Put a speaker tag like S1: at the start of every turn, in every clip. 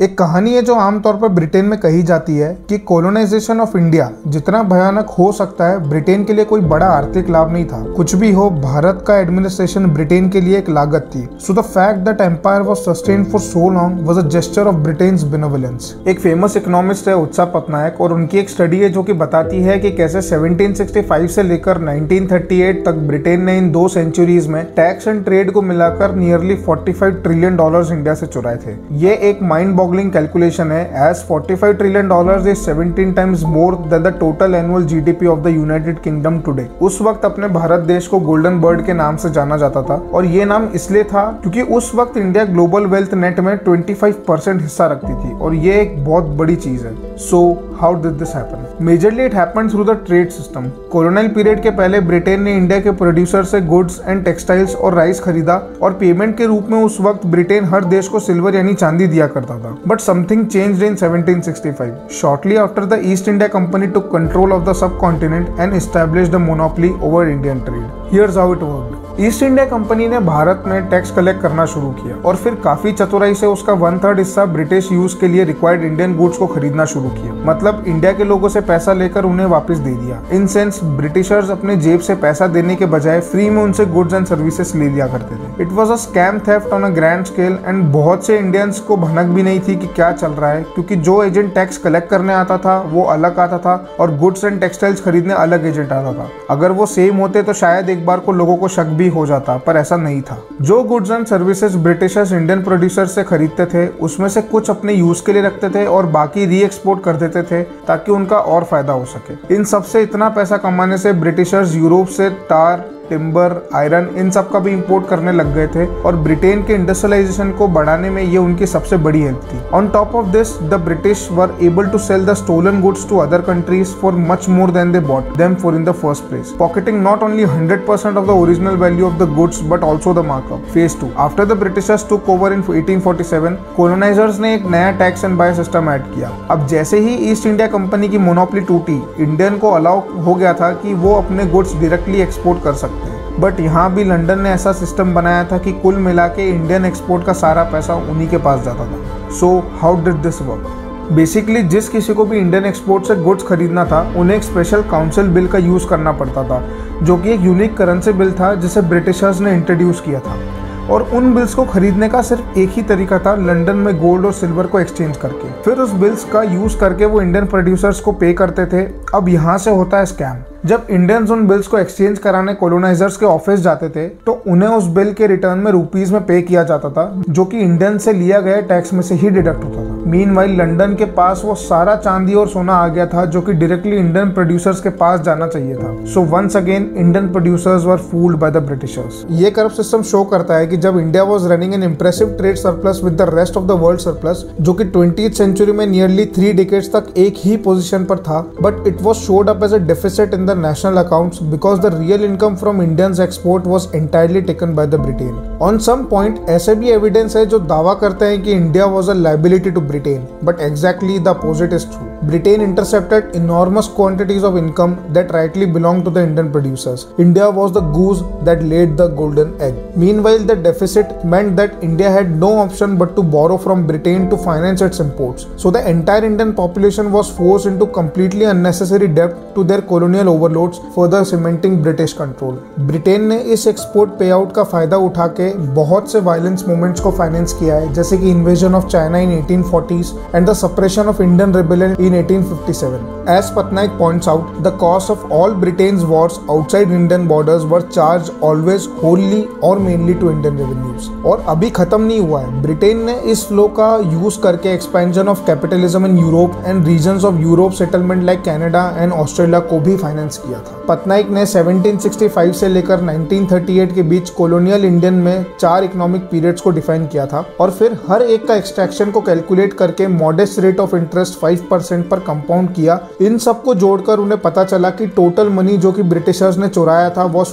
S1: एक कहानी है जो आमतौर पर ब्रिटेन में कही जाती है कि कॉलोनाइजेशन ऑफ इंडिया जितना भयानक हो सकता है, ब्रिटेन के लिए कोई बड़ा आर्थिक लाभ नहीं था। कुछ भी हो, भारत का एडमिनिस्ट्रेशन ब्रिटेन के लिए एक लागत थी। So the fact that empire was sustained for so long was a gesture of Britain's benevolence. एक फेमस इकोनॉमिस्ट है उत्साह पटनायक, और उनकी एक स्टडी है जो कि बताती है कि कैसे 1765 से लेकर 1938 तक ब्रिटेन ने इन 2 सेंचुरीज में टैक्स एंड ट्रेड को मिलाकर नियरली $45 ट्रिलियन इंडिया से चुराए थे। ये एक माइंड कैलकुलेशन है, as $45 trillion is 17 times more than the total annual GDP of the United Kingdom today। उस वक्त अपने भारत देश को गोल्डन बर्ड के नाम से जाना जाता था, और ये नाम इसलिए था क्योंकि उस वक्त इंडिया ग्लोबल वेल्थ नेट में 25% हिस्सा रखती थी, और ये एक बहुत बड़ी चीज है। So how did this happen? Majorly it happened through the trade system. Colonial period के पहले ब्रिटेन ने इंडिया के प्रोड्यूसर से गुड्स एंड टेक्सटाइल्स और राइस खरीदा, और पेमेंट के रूप में उस वक्त ब्रिटेन हर देश को सिल्वर यानी चांदी दिया करता था। But something changed in 1765. Shortly after, the East India Company took control of the subcontinent and established a monopoly over Indian trade. Here's how it worked. East India Company ने भारत में tax collect करना शुरू किया, और फिर काफी चतुराई से उसका 1/3 हिस्सा ब्रिटिश यूज के लिए रिक्वायर्ड इंडियन गुड्स को खरीदना शुरू किया। मतलब इंडिया के लोगों से पैसा लेकर उन्हें वापस दे दिया। इन सेंस ब्रिटिशर्स अपने जेब से पैसा देने के बजाय फ्री में उनसे गुड्स एंड सर्विसेज ले लिया करते थे। It was a scam theft on a grand scale, and बहुत से इंडियंस को भनक भी नहीं थी कि क्या चल रहा है, क्योंकि जो एजेंट टैक्स कलेक्ट करने आता था वो अलग आता था, और गुड्स एंड टेक्सटाइल्स खरीदने अलग एजेंट आता था। अगर वो सेम होते तो शायद एक बार को लोगों को शक भी हो जाता, पर ऐसा नहीं था। जो goods and services Britishers Indian producer से खरीदते थे, उसमें से कुछ अपने यूज के लिए रखते थे और बाकी री एक्सपोर्ट कर देते थे ताकि उनका और फायदा हो सके। इन सब से इतना पैसा कमाने से ब्रिटिशर्स यूरोप से टार, टिम्बर, आयरन इन सब का भी इंपोर्ट करने लग गए थे, और ब्रिटेन के इंडस्ट्रियलाइजेशन को बढ़ाने में ये उनकी सबसे बड़ी हेल्प थी। On top of this, the British were able to sell the stolen goods to other countries for much more than they bought them for in the first place, pocketing not only 100% of the original value of the goods but also the markup. Phase 2, after the Britishers took over in 1847, colonisers ने एक नया tax and buy system add किया। अब जैसे ही east India Company की monopoly टूटी, Indian को अलाउ हो गया था कि वो अपने गुड्स डायरेक्टली एक्सपोर्ट कर सकते हैं। बट यहाँ भी लंदन ने ऐसा सिस्टम बनाया था कि कुल मिला के इंडियन एक्सपोर्ट का सारा पैसा उन्हीं के पास जाता था। So how did this work? Basically जिस किसी को भी इंडियन एक्सपोर्ट से गुड्स खरीदना था, उन्हें एक स्पेशल काउंसिल बिल का यूज करना पड़ता था, जो कि एक यूनिक करेंसी बिल था जिसे ब्रिटिशर्स ने इंट्रोड्यूस किया था। और उन बिल्स को खरीदने का सिर्फ एक ही तरीका था, लंदन में गोल्ड और सिल्वर को एक्सचेंज करके। फिर उस बिल्स का यूज करके वो इंडियन प्रोड्यूसर्स को पे करते थे। अब यहाँ से होता है स्कैम। जब इंडियंस उन बिल्स को एक्सचेंज कराने कॉलोनाइजर्स के ऑफिस जाते थे, तो उन्हें उस बिल के रिटर्न में रुपीज में पे किया जाता था, जो कि इंडियन से लिया गया टैक्स में से ही डिडक्ट होता था। मीनवाइल लंदन के पास वो सारा चांदी और सोना आ गया था, जो कि डायरेक्टली इंडियन प्रोड्यूसर्स के पास जाना चाहिए था। So once again Indian producers were fooled by the Britishers. ये करप्ट सिस्टम शो करता है कि जब India was running an impressive trade surplus with the rest of the world surplus, जो कि 20th सेंचुरी में नियरली 3 डिकेड्स तक एक ही पोजीशन पर था, but it was showed up as a deficit in the national accounts because the real income from Indians export was entirely taken by the Britain. On some point ऐसे भी evidence है जो दावा करते हैं कि India was a liability to Britain, but exactly the opposite is true. Britain intercepted enormous quantities of income that rightly belonged to the Indian producers. India was the goose that laid the golden egg. Meanwhile, the deficit meant that India had no option but to borrow from Britain to finance its imports. So the entire Indian population was forced into completely unnecessary debt to their colonial overlords, further cementing British control. Britain ने इस export पे out का फायदा उठा के बहुत से violence movements को फाइनेंस किया है, जैसे कि invasion of China in 1840s and the suppression of Indian rebellion in 1857। As Patnaik points out, the cost of all Britain's wars outside Indian borders were charged always wholly or mainly to Indian revenues। और अभी खत्म नहीं हुआ है। Britain ने इस flow का use करके expansion of capitalism in Europe and regions of Europe settlement like Canada and Australia को भी फाइनेंस किया था। पटनायक ने 1765 से लेकर 1938 के बीच कॉलोनियल इंडियन में 4 इकोनॉमिक पीरियड्स को डिफाइन किया था, और फिर हर एक का एक्सट्रैक्शन को कैलकुलेट करके मॉडेस्ट रेट ऑफ इंटरेस्ट 5% पर कंपाउंड किया। इन सबको जोड़कर उन्हें पता चला कि टोटल मनी जो कि ब्रिटिशर्स ने चुराया था was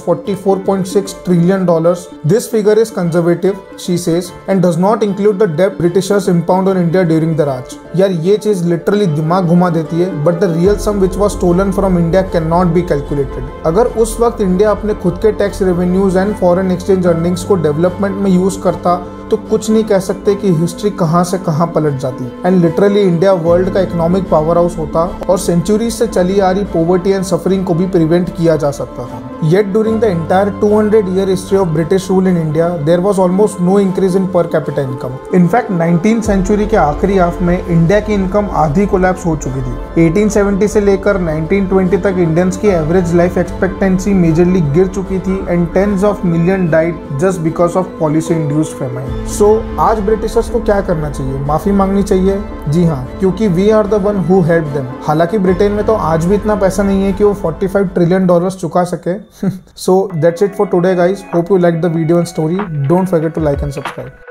S1: $44.6 trillion. This figure is conservative, she says, and does not include the डेब्ट Britishers impound on India during the Raj. यार ये चीज लिटरली दिमाग घुमा देती है, but the real sum which was stolen from India can not be calculated. अगर उस वक्त इंडिया अपने खुद के tax revenues and foreign exchange earnings को डेवलपमेंट में यूज करता तो कुछ नहीं कह सकते कि हिस्ट्री कहां से कहां पलट जाती एंड लिटरली इंडिया वर्ल्ड का इकोनॉमिक पावर हाउस होता और सेंचुरी से चली आ रही पॉवर्टी एंड सफरिंग को भी प्रिवेंट किया जा सकता था। Yet during the entire 200-year history of British rule in India, there was almost no increase in per capita income. In fact, 19th century के आखिरी हाफ में इंडिया की इनकम आधी कोलैप्स हो चुकी थी। 1870 से लेकर 1920 तक इंडियंस की एवरेज लाइफ एक्सपेक्टेंसी मेजरली गिर चुकी थी and tens of million died just because of policy induced famine. So आज ब्रिटिशर्स को क्या करना चाहिए? माफी मांगनी चाहिए? जी हाँ, क्योंकि we are the one who help them. हालांकि ब्रिटेन में तो आज भी इतना पैसा नहीं है कि वो $45 ट्रिलियन चुका सके। So that's it for today guys. Hope you liked the video and story. Don't forget to like and subscribe.